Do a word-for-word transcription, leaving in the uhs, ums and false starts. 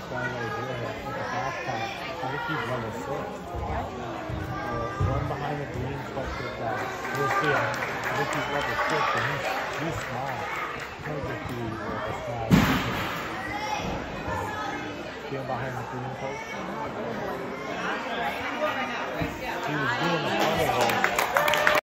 trying to do it with the fast pass. I think he's level six. Uh, one behind the green sweatshirt guy. We'll see him. I think he's level six and he's, he's small. He's just be like a small. See him behind the green coat? He was doing the funnel roll.